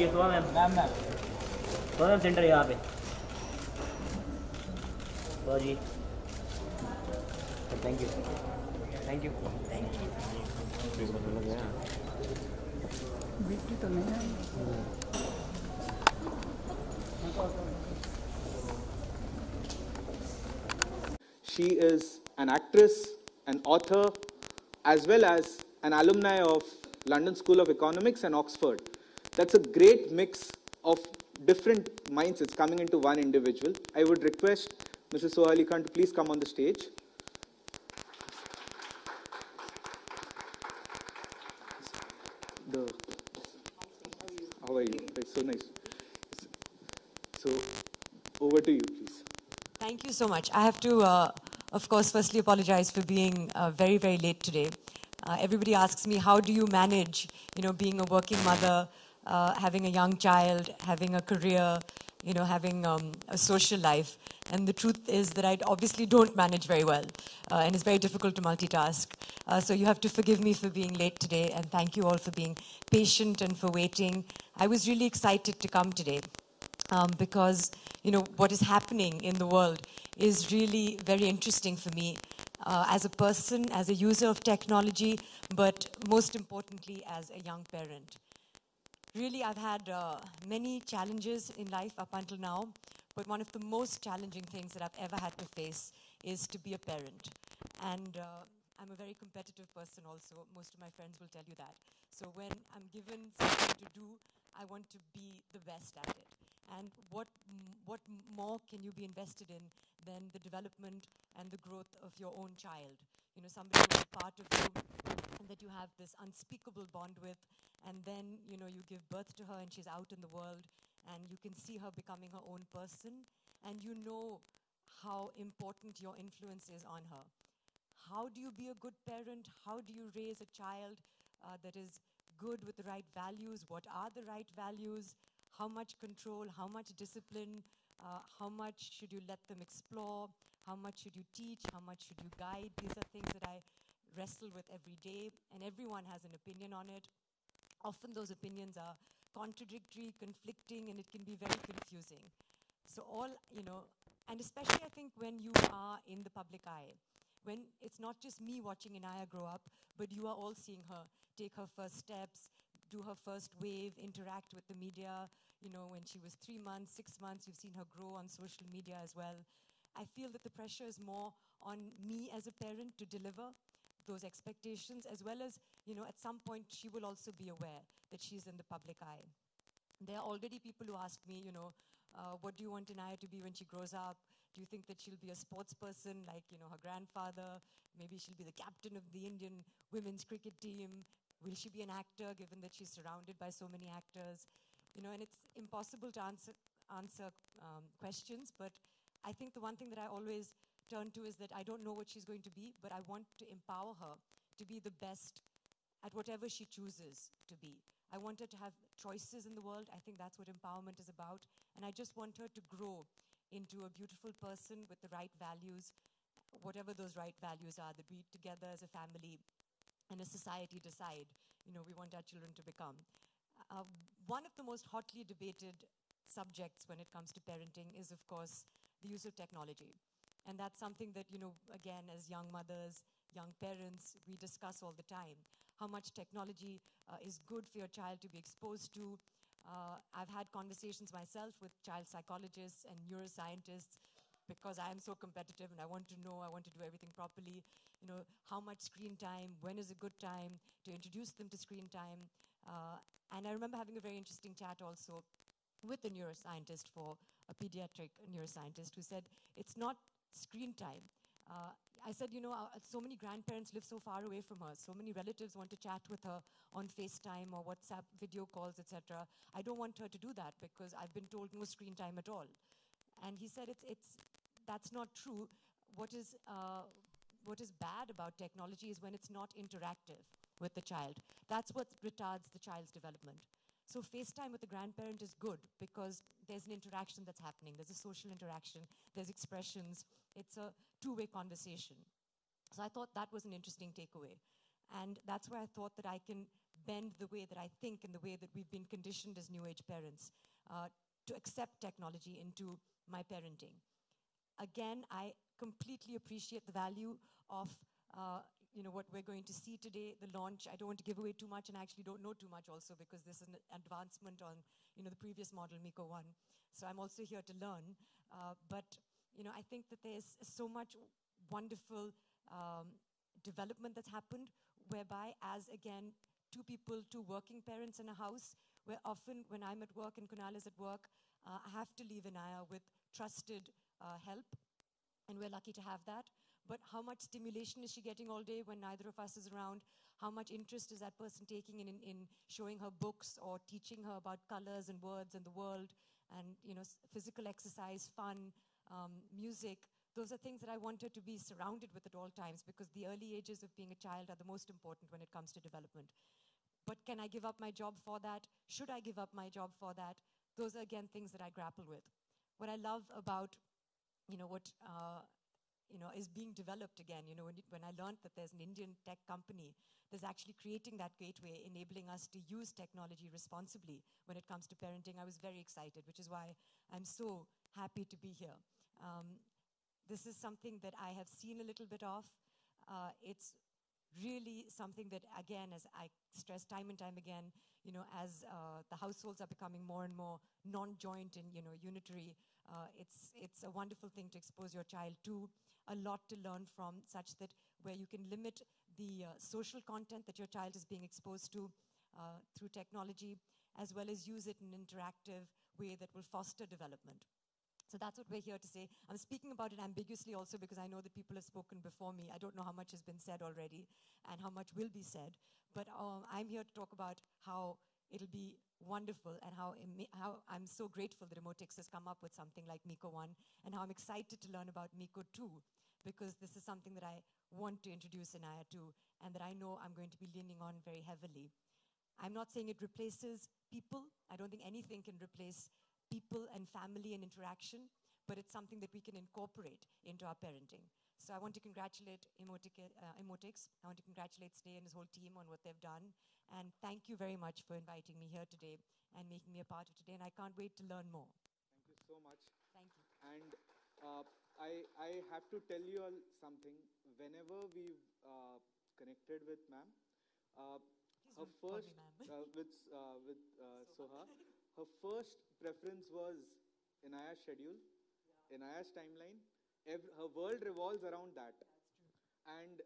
जी तो ma'am ma'am ma'am तो ma'am centre यहाँ पे तो जी thank you thank you thank you B T नहीं है। She is an actress, an author, as well as an alumni of London School of Economics and Oxford. That's a great mix of different mindsets coming into one individual. I would request Mrs. Sohali Khan to please come on the stage. How are you? It's so nice. So, over to you, please. Thank you so much. I have to, of course, firstly apologize for being very, very late today. Everybody asks me, how do you manage, being a working mother, having a young child, having a career, having a social life? And the truth is that I obviously don't manage very well, and it's very difficult to multitask. So you have to forgive me for being late today, and thank you all for being patient and for waiting. I was really excited to come today. Because what is happening in the world is really very interesting for me as a person, as a user of technology, but most importantly as a young parent. Really, I've had many challenges in life up until now, but one of the most challenging things that I've ever had to face is to be a parent. And I'm a very competitive person also. Most of my friends will tell you that. So when I'm given something to do, I want to be the best at it. And what more can you be invested in than the development and the growth of your own child? Somebody who's a part of you and that you have this unspeakable bond with, and then, you give birth to her and she's out in the world and you can see her becoming her own person and you know how important your influence is on her. How do you be a good parent? How do you raise a child that is good with the right values? What are the right values? How much control? How much discipline? How much should you let them explore? How much should you teach? How much should you guide? These are things that I wrestle with every day, and everyone has an opinion on it. Often those opinions are contradictory, conflicting, and it can be very confusing. So and especially I think when you are in the public eye, when it's not just me watching Inaya grow up, but you are all seeing her take her first steps, do her first wave, interact with the media. When she was 3 months, 6 months, you've seen her grow on social media as well. I feel that the pressure is more on me as a parent to deliver those expectations, as well as, at some point she will also be aware that she's in the public eye. There are already people who ask me, what do you want Inaya to be when she grows up? Do you think that she'll be a sports person like, her grandfather? Maybe she'll be the captain of the Indian women's cricket team. Will she be an actor, given that she's surrounded by so many actors? And it's impossible to answer questions, but I think the one thing that I always turn to is that I don't know what she's going to be, but I want to empower her to be the best at whatever she chooses to be. I want her to have choices in the world. I think that's what empowerment is about. And I just want her to grow into a beautiful person with the right values, whatever those right values are, that we together as a family and a society decide, we want our children to become. One of the most hotly debated subjects when it comes to parenting is, of course, the use of technology. And that's something that, again, as young mothers, young parents, we discuss all the time. How much technology is good for your child to be exposed to. I've had conversations myself with child psychologists and neuroscientists because I am so competitive and I want to know, I want to do everything properly. How much screen time, when is a good time to introduce them to screen time. And I remember having a very interesting chat also with a neuroscientist, for a pediatric neuroscientist, who said, it's not screen time. I said, so many grandparents live so far away from her. So many relatives want to chat with her on FaceTime or WhatsApp video calls, etc. I don't want her to do that because I've been told no screen time at all. And he said, that's not true. What is bad about technology is when it's not interactive with the child. That's what retards the child's development. So FaceTime with the grandparent is good because there's an interaction that's happening. There's a social interaction. There's expressions. It's a two-way conversation. So I thought that was an interesting takeaway. And that's where I thought that I can bend the way that I think and the way that we've been conditioned as new age parents to accept technology into my parenting. Again, I completely appreciate the value of what we're going to see today, the launch. I don't want to give away too much, and I actually don't know too much also because this is an advancement on the previous model, Miko 1. So I'm also here to learn. But I think that there's so much wonderful development that's happened, whereby as, again, two working parents in a house, where often when I'm at work and Kunal is at work, I have to leave Inaya with trusted help. And we're lucky to have that. But how much stimulation is she getting all day when neither of us is around? How much interest is that person taking in showing her books or teaching her about colors and words and the world and physical exercise, fun, music? Those are things that I want her to be surrounded with at all times, because the early ages of being a child are the most important when it comes to development. But can I give up my job for that? Should I give up my job for that? Those are, again, things that I grapple with. What I love about what is being developed again, when I learned that there's an Indian tech company that's actually creating that gateway, enabling us to use technology responsibly when it comes to parenting, I was very excited, which is why I'm so happy to be here. This is something that I have seen a little bit of. It's really something that, again, as I stress time and time again, as the households are becoming more and more non-joint and unitary, it's a wonderful thing to expose your child to, a lot to learn from, such that where you can limit the social content that your child is being exposed to through technology, as well as use it in an interactive way that will foster development. So that's what we're here to say. I'm speaking about it ambiguously also because I know that people have spoken before me. I don't know how much has been said already and how much will be said. But I'm here to talk about how it'll be wonderful and how I'm so grateful that Emotex has come up with something like Miko 1, and how I'm excited to learn about Miko 2, because this is something that I want to introduce Inaya to and that I know I'm going to be leaning on very heavily. I'm not saying it replaces people. I don't think anything can replace people and family and interaction, but it's something that we can incorporate into our parenting. So I want to congratulate Emotex. I want to congratulate Sneh and his whole team on what they've done. And thank you very much for inviting me here today and making me a part of today. And I can't wait to learn more. Thank you so much. Thank you. And I have to tell you all something. Whenever we've connected with ma'am, her first, with Soha, her first preference was Inaya's schedule, Inaya's timeline. Her world revolves around that. That's true. And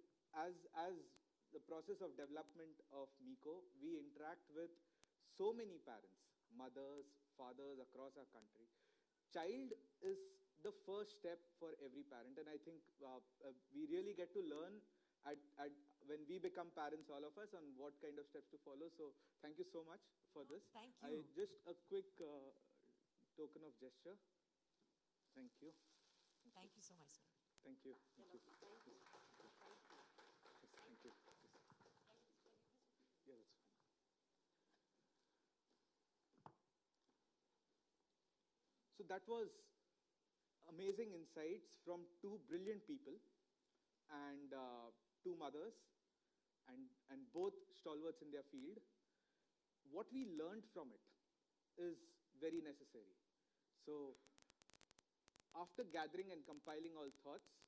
as the process of development of Miko, we interact with so many parents, mothers, fathers across our country. Child is the first step for every parent, and I think we really get to learn when we become parents, all of us, on what kind of steps to follow. So thank you so much for this. Thank you. Just a quick token of gesture. Thank you. Thank you so much, sir. Thank you. Thank you. Yes, thank you. Yes. Yeah, that's fine. So that was amazing insights from two brilliant people and two mothers and both stalwarts in their field. What we learned from it is very necessary. So after gathering and compiling all thoughts,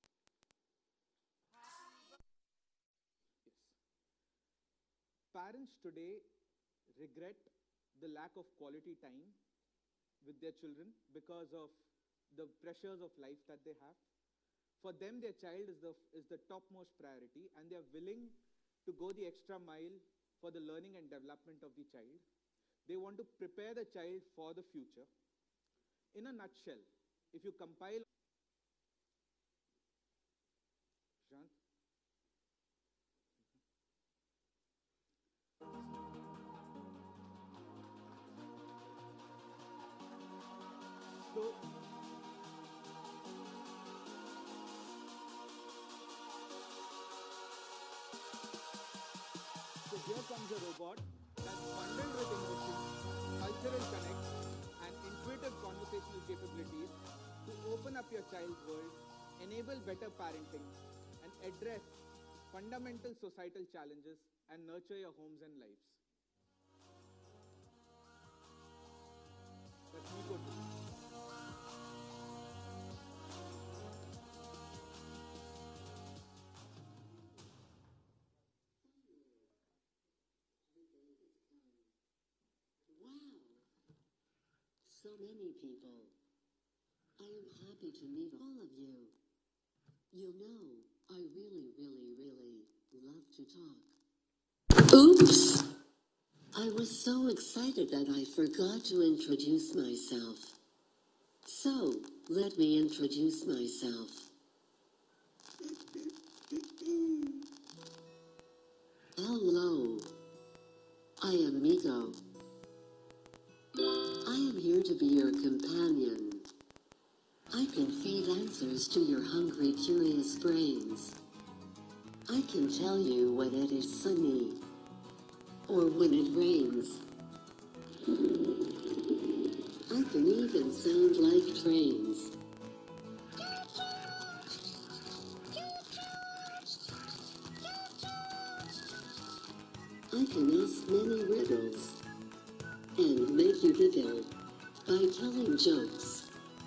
yes, parents today regret the lack of quality time with their children because of the pressures of life that they have. For them, their child is the topmost priority, and they are willing to go the extra mile for the learning and development of the child. They want to prepare the child for the future. In a nutshell, if you compile... Shant? So here comes a robot that's bundled with emotion, cultural connect, and intuitive conversational capabilities to open up your child's world, enable better parenting, and address fundamental societal challenges and nurture your homes and lives. That's Miko too. Wow, so many people. I am happy to meet all of you. You know, I really, really, really love to talk. Oops! I was so excited that I forgot to introduce myself. So, let me introduce myself. Hello. I am Miko. I am here to be your companion. I can feed answers to your hungry, curious brains. I can tell you when it is sunny, or when it rains. I can even sound like trains. I can ask many riddles, and make you giggle by telling jokes.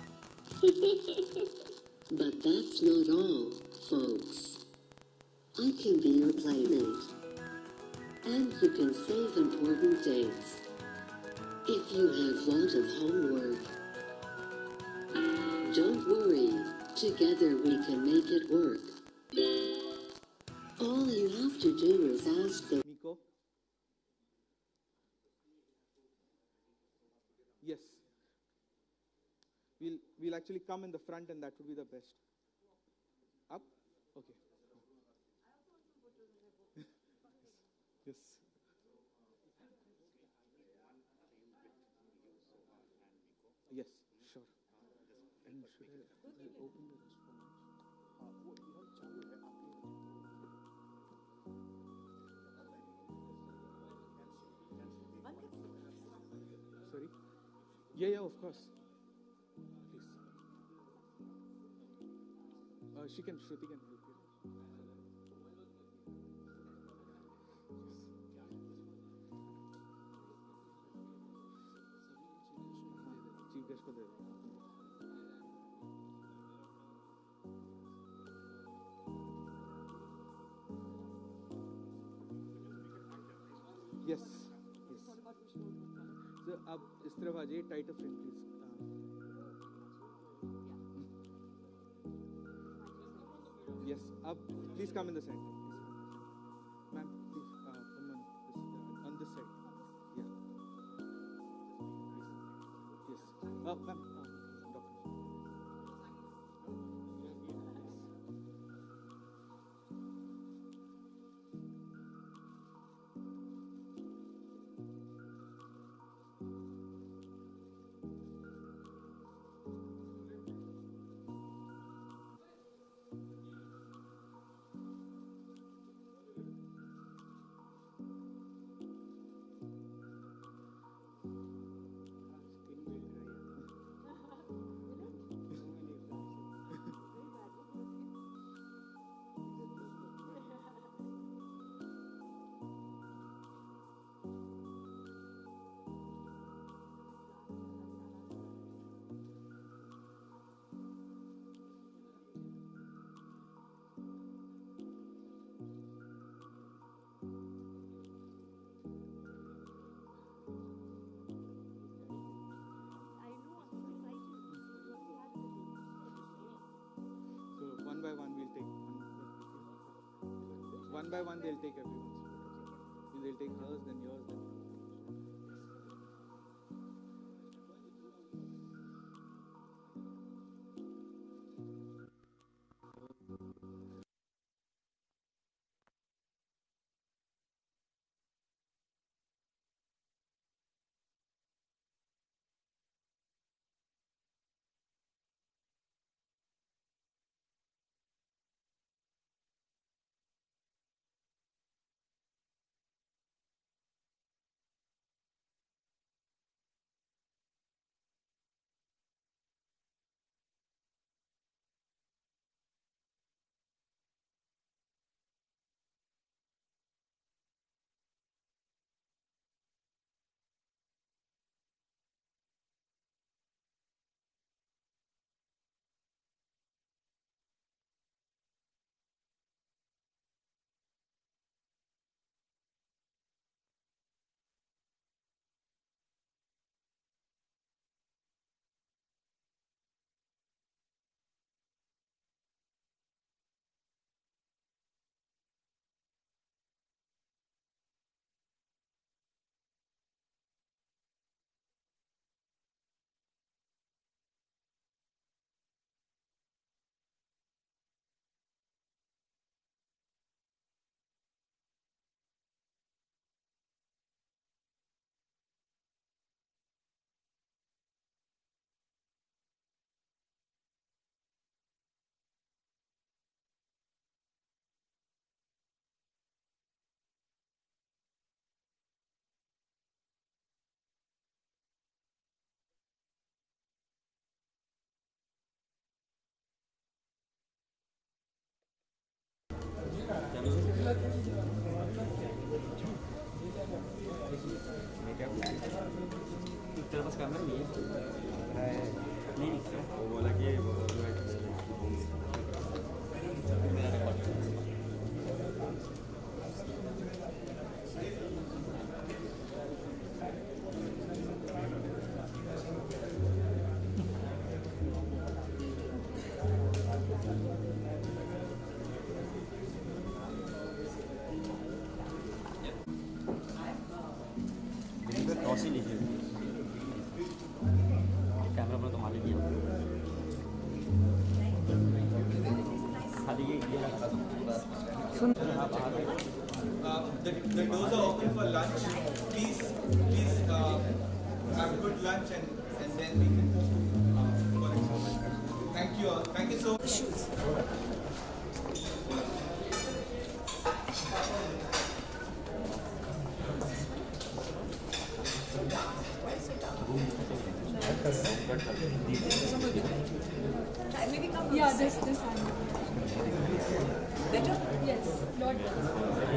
But that's not all, folks. I can be your playmate. And you can save important dates. If you have lots of homework. Don't worry, together we can make it work. All you have to do is ask the Miko? Yes. We'll actually come in the front and that would be the best. Up? Okay. Yes. Yes, sure. And should I open the rest for much? Sorry? Yeah, of course. Please. Shruti can help you. Chief guest को दे दो. Yes. So, अब इस तरफ आ जाइए, tighter frame please. Yes, up. Please come in the center. Ma'am, please come on this side. Yeah. Yes. Ma'am, doctor. One by one, we'll take one by one. They'll take everyone's photos. They'll take hers, then yours, then. पास camera नहीं है नहीं वो बोला कि toss ही लीजिए camera पर तो मालिक ही खाली ये The doors are open for lunch. Please have good lunch and then we can go next. Thank you all. Thank you so much. Yeah, this better? Yes, lot better.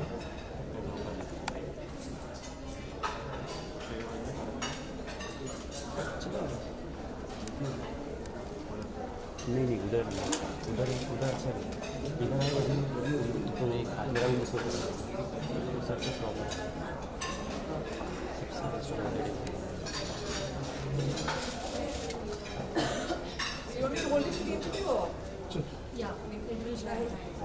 नहीं उधर उधर उधर अच्छा इधर आए तो नहीं मेरा भी मिस हो गया सबसे problem You want me to hold it for the interview or? Yeah, it will try.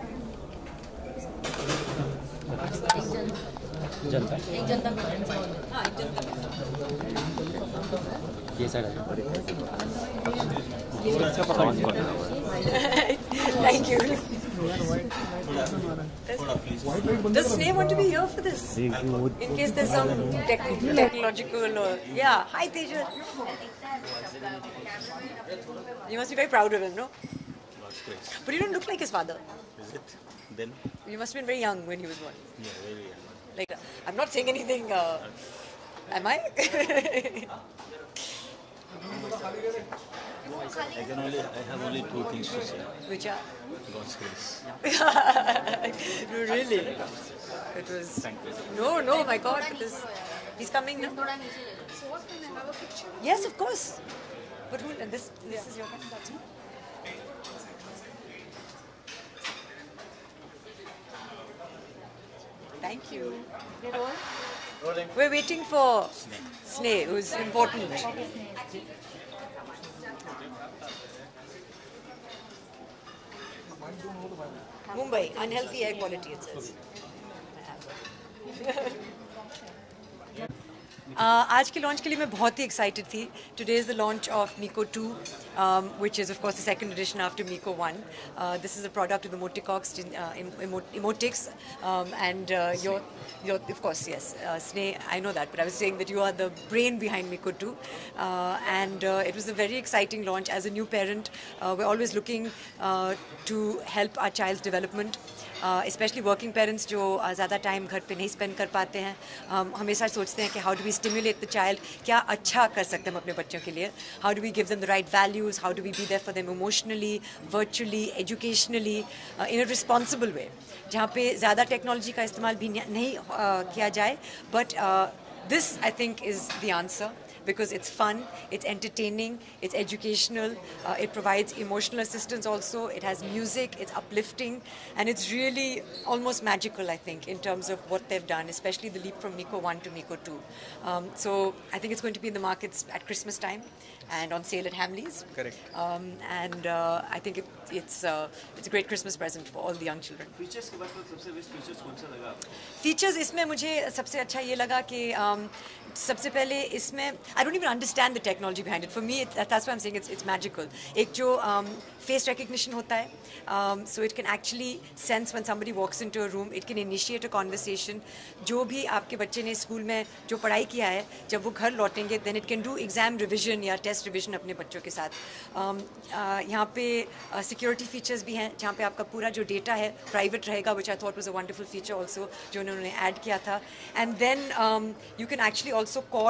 जनता एक जनता पार्टी से और हाँ, जनता ये साइड है Thank you. Does Sneh want to be here for this? In case there's some technological or... Yeah, hi Teja. You must be very proud of him, no? But you don't look like his father. Is it? Then? You must have been very young when he was born. Yeah, very young. Like, I'm not saying anything, am I? I have only two things to say. Which are? God's grace. No, really? It was... No, my God, it is... He's coming now. So what, can I have a picture? Yes, of course. But who, and this is your pen, that's me. Thank you. We're waiting for Sneh, who's important. Mumbai, unhealthy air quality, it says. आज के launch के लिए मैं बहुत ही excited थी. Today is the launch of Miko 2, which is of course the second edition after Miko 1. This is a product of the Emotics, and you're of course, yes, Sneh, I know that, but I was saying that you are the brain behind Miko 2, and it was a very exciting launch. As a new parent, we're always looking to help our child's development. Especially working parents जो ज़्यादा time घर पे नहीं spend कर पाते हैं, हम हमेशा सोचते हैं कि how do we stimulate the child, क्या अच्छा कर सकते हैं हम अपने बच्चों के लिए, how do we give them the right values, how do we be there for them emotionally, virtually, educationally, in a responsible way, जहाँ पे ज़्यादा टेक्नोलॉजी का इस्तेमाल भी नहीं किया जाए. But this I think is the answer. Because it's fun, it's entertaining, it's educational, it provides emotional assistance also, it has music, it's uplifting, and it's really almost magical, I think, in terms of what they've done, especially the leap from Miko 1 to Miko 2. So I think it's going to be in the markets at Christmas time and on sale at Hamleys. Correct. And I think it's a great Christmas present for all the young children. Features के बाद सबसे best features कौन सा लगा आपको? Features इसमें मुझे सबसे अच्छा ये लगा कि सबसे पहले इसमें I don't even understand the technology behind it. For me, that's why I'm saying it's magical. एक जो face recognition होता है, so it can actually sense when somebody walks into a room. It can initiate a conversation. जो भी आपके बच्चे ने school में जो पढ़ाई किया है, जब वो घर लौटेंगे, then it can do exam revision या test revision अपने बच्चों के साथ. यहाँ पे security features भी हैं, जहाँ पे आपका पूरा जो data है private रहेगा, which I thought was a wonderful feature also, जो उन्होंने add किया था. And then you can actually also call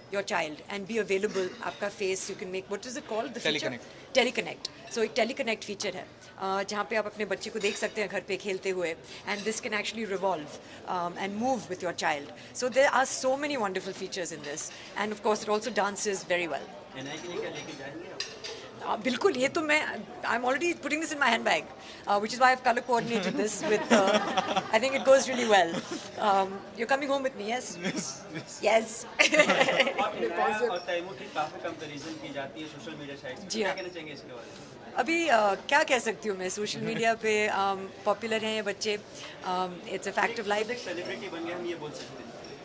your child and be available. आपका face, you can make, what is it called? The feature? Teleconnect. Teleconnect. So एक teleconnect feature है जहाँ पे आप अपने बच्चे को देख सकते हैं घर पे खेलते हुए, and this can actually revolve and move with your child. So there are so many wonderful features in this, and of course it also dances very well. NI के लिए क्या लेके जाएंगे आप? बिल्कुल, ये तो मैं I'm already putting this in my handbag, which is why I've color coordinated this with. I think it goes really well. You're coming home with me, yes? Yes. और तैमूर की काफी कंपैरिजन की जाती है सोशल मीडिया साइट्स पे, जी क्या हाँ। कहना चाहेंगे इसके बारे में? अभी क्या कह सकती हूँ मैं, सोशल मीडिया पे पॉपुलर हैं ये बच्चे. It's a fact of life. एक सेलिब्रिटी बन गए, हम ये बोल सकते हैं.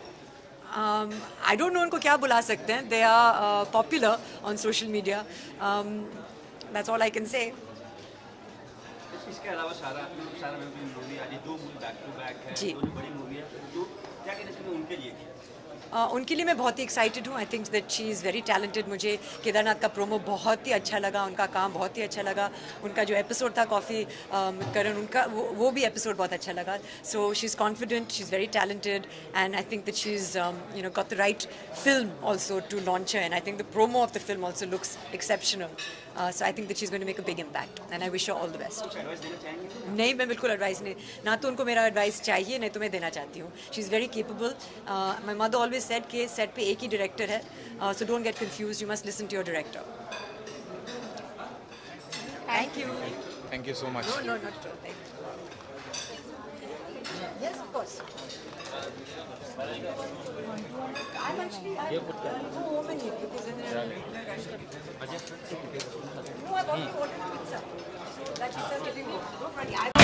आई डोंट नो उनको क्या बुला सकते हैं. They are popular on social media. That's all I can say. इसके अलावा सारा में भी मूवी आज 2 मूवी बैक टू बैक है, जी. दोनों बड़ी मूवी है, तो क्या कहना चाहेंगे उनके लिए? उनके लिए मैं बहुत ही एक्साइटेड हूँ. I think that she is very talented. मुझे केदारनाथ का प्रोमो बहुत ही अच्छा लगा, उनका काम बहुत ही अच्छा लगा. उनका जो एपिसोड था कॉफ़ी करण, उनका वो भी एपिसोड बहुत अच्छा लगा. So she is confident, she is very talented, and I think that she is got the right film also to launch her, and I think the promo of the film also looks exceptional. So I think that she's going to make a big impact, and I wish her all the best. Advice देना चाहेंगे? नहीं, मैं बिल्कुल advice नहीं, ना तो उनको मेरा एडवाइस चाहिए, नहीं तो मैं देना चाहती हूँ. She is very capable. My mother always said कि सेट पे एक ही डायरेक्टर है, so don't get confuse, you must listen to your director. Thank you. Thank you so much. No, not at all. Thank you. Yes, of course. I'm actually, I'll go home and eat because then no, I've already ordered pizza. So that pizza is getting me. Don't worry,